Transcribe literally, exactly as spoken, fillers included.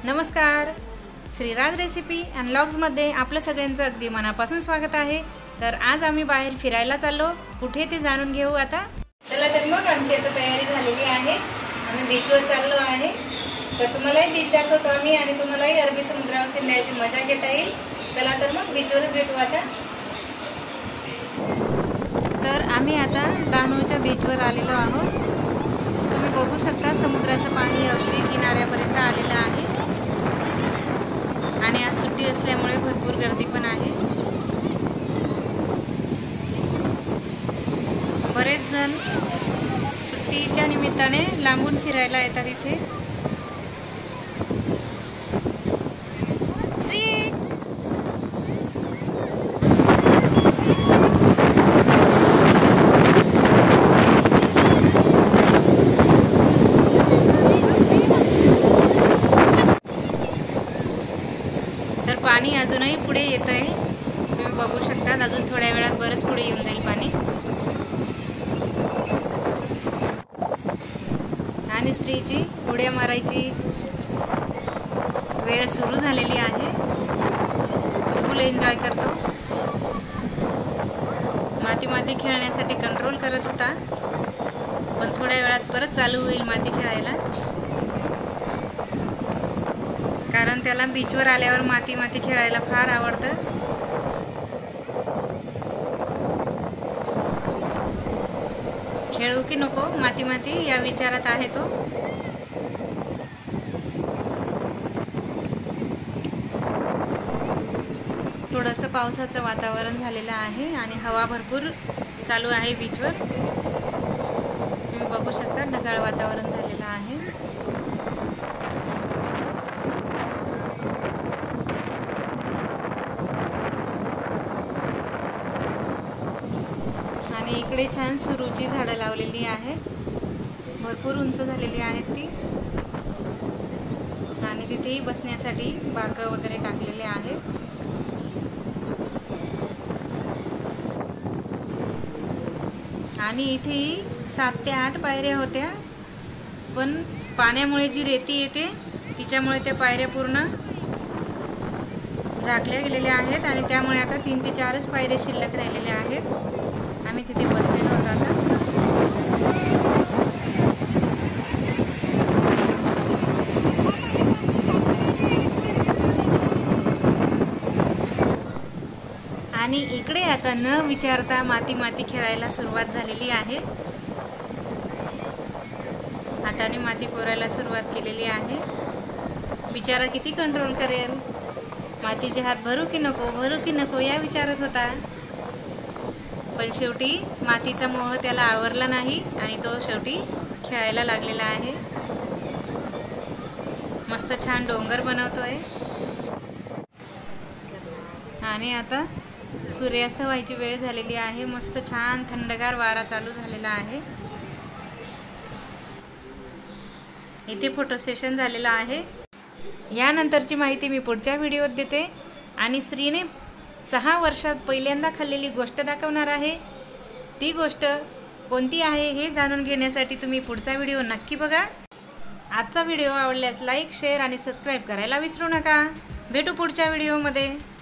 नमस्कार, Shriraj recipe and व्लॉग्समध्ये आपलं सगळ्यांचं अगदी मनापासून स्वागत आहे। तर आज आम्ही बाहेर फिरायला चाललो, कुठे ते जाणून घेऊ आता। चला तर मग आमची आता तयारी झालेली आहे, आम्ही बीचवर चाललो आहे। तर तुम्हालाही बीच दाखवतो आम्ही आणि तुम्हालाही अरबी समुद्रावर फिरण्याची मजा घेता येईल। चला तर मग बीचवर भेटू आता। तर आम्ही आता डहाणूच्या बीचवर आलेलो आहोत। तुम्ही बघू शकता समुद्राचं पाणी अगदी किनाऱ्यापर्यंत आलेलं आहे आणि आज सुट्टी असल्यामुळे भरपूर गर्दी पण आहे। बरेच जण सुट्टीच्या निमित्ताने लांबून फिरायला येतात इथे। तर पाणी अजूनही पुढे येत आहे, तुम्ही बघू शकता। अजून थोड्या वेळात बरंच पुढे येऊन जाईल पाणी। आणि श्रीची उड्या मारायची वेळ सुरू झालेली आहे, तो फुल एन्जॉय करतो। माती माती खेळण्यासाठी कंट्रोल करत होता, पण थोड्या वेळात परत चालू होईल माती खेळायला, कारण त्याला बीचवर आल्यावर माती माती खेळायला फार आवडतं। खेळू की नको माती माती या विचारात आहे तो। थोडंसं पावसाचं वातावरण झालेलं आहे आणि हवा भरपूर चालू आहे बीचवर, तुम्ही बघू शकता। ढगाळ वातावरण झालेलं आहे। आणि इकडे छान सुरूची झाडं लावलेली आहे, भरपूर उंच झालेली आहेत ती। आणि तिथेही बसण्यासाठी बाकं वगैरे टाकलेले आहेत। आणि इथेही सात ते आठ पायऱ्या होत्या, पण पाण्यामुळे जी रेती येते तिच्यामुळे त्या पायऱ्या पूर्ण झाकल्या गेलेल्या आहेत आणि त्यामुळे आता तीन ते चारच पायऱ्या शिल्लक राहिलेल्या आहेत। आम्ही तिथे बसलेलो होतो आता। आणि इकडे आता न विचारता माती माती खेळायला सुरुवात झालेली आहे। हाताने माती कोरायला सुरुवात केलेली आहे। बिचारा किती कंट्रोल करेल, मातीचे हात भरू की नको भरू की नको या विचारत होता, पण शेवटी मातीचा मोह त्याला आवरला नाही आणि तो शेवटी खेळायला लागलेला आहे। मस्त छान डोंगर बनवतोय। आणि आता सूर्यास्त व्हायची वेळ झालेली आहे, मस्त छान थंडगार वारा चालू झालेला आहे। इथे फोटो सेशन झालेला आहे। यानंतरची माहिती मी पुढच्या व्हिडिओत देते आणि श्रीने सहा वर्षात पहिल्यांदा खाल्लेली गोष्ट दाखवणार आहे। ती गोष्ट कोणती आहे हे जाणून घेण्यासाठी तुम्ही पुढचा व्हिडिओ नक्की बघा। आजचा व्हिडिओ आवडल्यास लाईक, शेअर आणि सबस्क्राईब करायला विसरू नका। भेटू पुढच्या व्हिडिओमध्ये।